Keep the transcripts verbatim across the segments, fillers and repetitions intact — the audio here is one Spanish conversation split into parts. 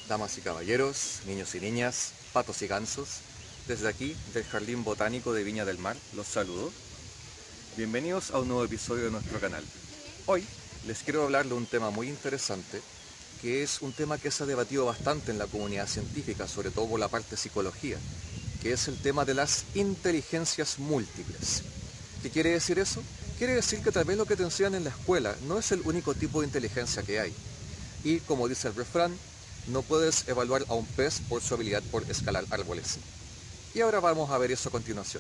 Damas y caballeros, niños y niñas, patos y gansos, desde aquí, del Jardín Botánico de Viña del Mar, los saludo. Bienvenidos a un nuevo episodio de nuestro canal. Hoy les quiero hablar de un tema muy interesante, que es un tema que se ha debatido bastante en la comunidad científica, sobre todo por la parte de psicología, que es el tema de las inteligencias múltiples. ¿Qué quiere decir eso? Quiere decir que tal vez lo que te enseñan en la escuela no es el único tipo de inteligencia que hay. Y como dice el refrán, no puedes evaluar a un pez por su habilidad por escalar árboles. Y ahora vamos a ver eso a continuación.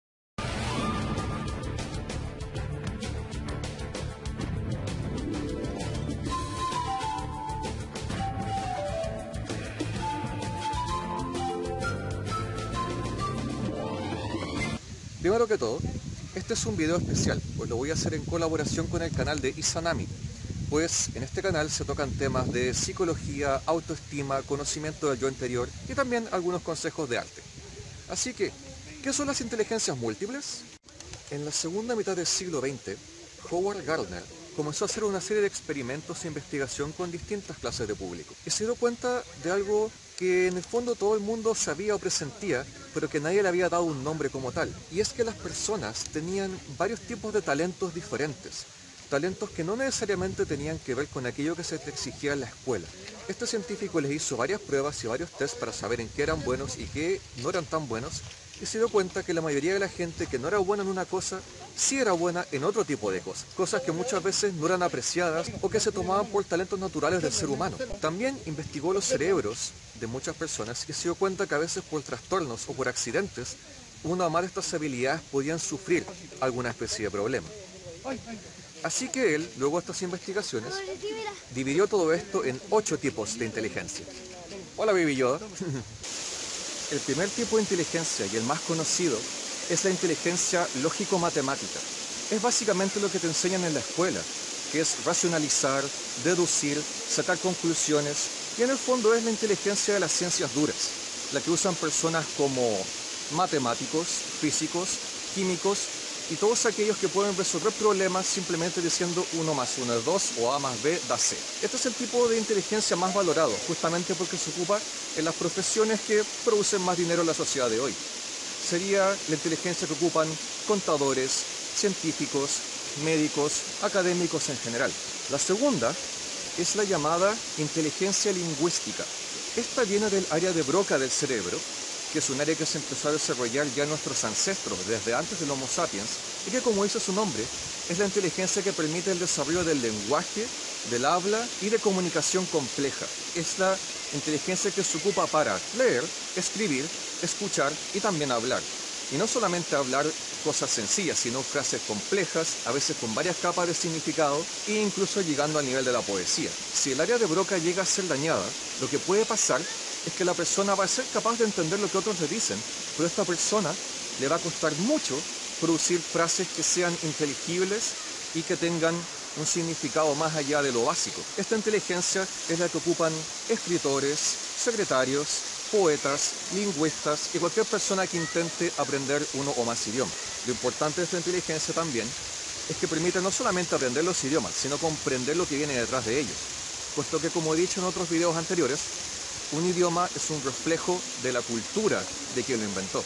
Primero que todo, este es un video especial, pues lo voy a hacer en colaboración con el canal de Izanami, pues en este canal se tocan temas de psicología, autoestima, conocimiento del yo interior y también algunos consejos de arte. Así que, ¿qué son las inteligencias múltiples? En la segunda mitad del siglo veinte, Howard Gardner comenzó a hacer una serie de experimentos e investigación con distintas clases de público y se dio cuenta de algo que en el fondo todo el mundo sabía o presentía, pero que nadie le había dado un nombre como tal, y es que las personas tenían varios tipos de talentos diferentes, talentos que no necesariamente tenían que ver con aquello que se les exigía en la escuela. Este científico les hizo varias pruebas y varios tests para saber en qué eran buenos y qué no eran tan buenos, y se dio cuenta que la mayoría de la gente que no era buena en una cosa, sí era buena en otro tipo de cosas. Cosas que muchas veces no eran apreciadas o que se tomaban por talentos naturales del ser humano. También investigó los cerebros de muchas personas y se dio cuenta que a veces por trastornos o por accidentes, una o más de estas habilidades podían sufrir alguna especie de problema. Así que él, luego de estas investigaciones, dividió todo esto en ocho tipos de inteligencia. Hola, Baby Yoda. El primer tipo de inteligencia, y el más conocido, es la inteligencia lógico-matemática. Es básicamente lo que te enseñan en la escuela, que es racionalizar, deducir, sacar conclusiones, y en el fondo es la inteligencia de las ciencias duras, la que usan personas como matemáticos, físicos, químicos, y todos aquellos que pueden resolver problemas simplemente diciendo uno más uno es dos o A más B da C. Este es el tipo de inteligencia más valorado, justamente porque se ocupa en las profesiones que producen más dinero en la sociedad de hoy. Sería la inteligencia que ocupan contadores, científicos, médicos, académicos en general. La segunda es la llamada inteligencia lingüística. Esta viene del área de Broca del cerebro, que es un área que se empezó a desarrollar ya en nuestros ancestros, desde antes del Homo sapiens, y que, como dice su nombre, es la inteligencia que permite el desarrollo del lenguaje, del habla y de comunicación compleja. Es la inteligencia que se ocupa para leer, escribir, escuchar y también hablar. Y no solamente hablar cosas sencillas, sino frases complejas, a veces con varias capas de significado e incluso llegando al nivel de la poesía. Si el área de Broca llega a ser dañada, lo que puede pasar es que la persona va a ser capaz de entender lo que otros le dicen, pero a esta persona le va a costar mucho producir frases que sean inteligibles y que tengan un significado más allá de lo básico. Esta inteligencia es la que ocupan escritores, secretarios, poetas, lingüistas y cualquier persona que intente aprender uno o más idiomas. Lo importante de esta inteligencia también es que permite no solamente aprender los idiomas, sino comprender lo que viene detrás de ellos, puesto que, como he dicho en otros videos anteriores, un idioma es un reflejo de la cultura de quien lo inventó.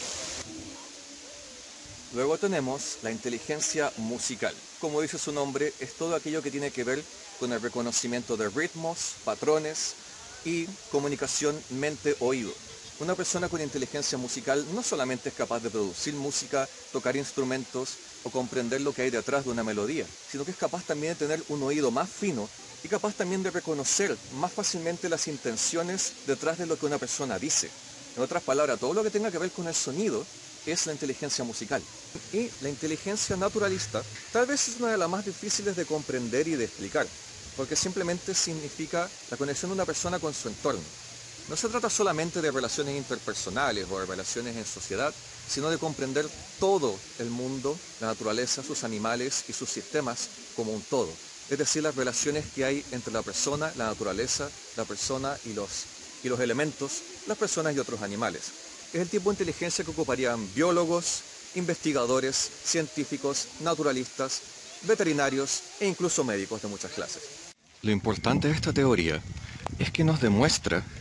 Luego tenemos la inteligencia musical. Como dice su nombre, es todo aquello que tiene que ver con el reconocimiento de ritmos, patrones y comunicación mente-oído. Una persona con inteligencia musical no solamente es capaz de producir música, tocar instrumentos o comprender lo que hay detrás de una melodía, sino que es capaz también de tener un oído más fino y capaz también de reconocer más fácilmente las intenciones detrás de lo que una persona dice. En otras palabras, todo lo que tenga que ver con el sonido es la inteligencia musical. Y la inteligencia naturalista tal vez es una de las más difíciles de comprender y de explicar, porque simplemente significa la conexión de una persona con su entorno. No se trata solamente de relaciones interpersonales o de relaciones en sociedad, sino de comprender todo el mundo, la naturaleza, sus animales y sus sistemas como un todo. Es decir, las relaciones que hay entre la persona, la naturaleza, la persona y los, y los elementos, las personas y otros animales. Es el tipo de inteligencia que ocuparían biólogos, investigadores, científicos, naturalistas, veterinarios e incluso médicos de muchas clases. Lo importante de esta teoría es que nos demuestra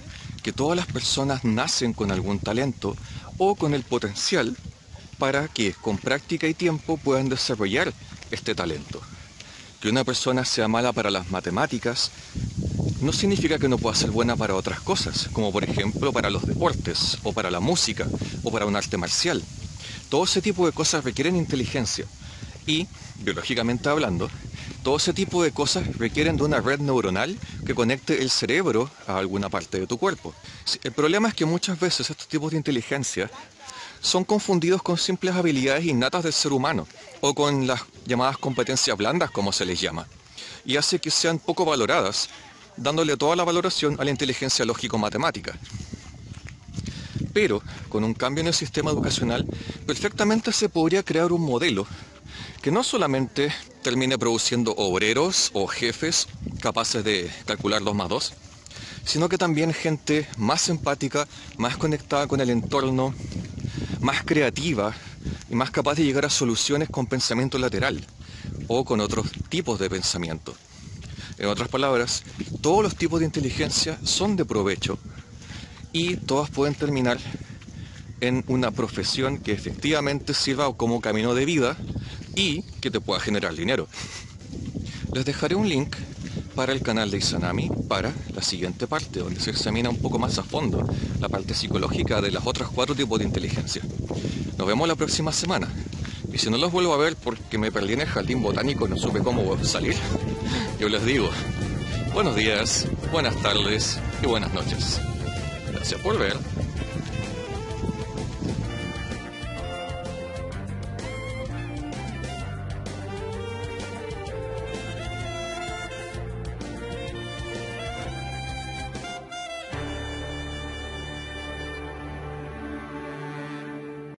que todas las personas nacen con algún talento o con el potencial para que con práctica y tiempo puedan desarrollar este talento. Que una persona sea mala para las matemáticas no significa que no pueda ser buena para otras cosas, como por ejemplo para los deportes, o para la música, o para un arte marcial. Todo ese tipo de cosas requieren inteligencia y, biológicamente hablando, todo ese tipo de cosas requieren de una red neuronal que conecte el cerebro a alguna parte de tu cuerpo. El problema es que muchas veces estos tipos de inteligencia son confundidos con simples habilidades innatas del ser humano, o con las llamadas competencias blandas, como se les llama, y hace que sean poco valoradas, dándole toda la valoración a la inteligencia lógico-matemática. Pero, con un cambio en el sistema educacional, perfectamente se podría crear un modelo que no solamente termine produciendo obreros o jefes capaces de calcular dos más dos, sino que también gente más empática, más conectada con el entorno, más creativa y más capaz de llegar a soluciones con pensamiento lateral o con otros tipos de pensamiento. En otras palabras, todos los tipos de inteligencia son de provecho y todas pueden terminar en una profesión que efectivamente sirva como camino de vida y que te pueda generar dinero. Les dejaré un link para el canal de Izanami para la siguiente parte, donde se examina un poco más a fondo la parte psicológica de las otras cuatro tipos de inteligencia. Nos vemos la próxima semana. Y si no los vuelvo a ver porque me perdí en el jardín botánico y no supe cómo salir, yo les digo, buenos días, buenas tardes y buenas noches. Gracias por ver.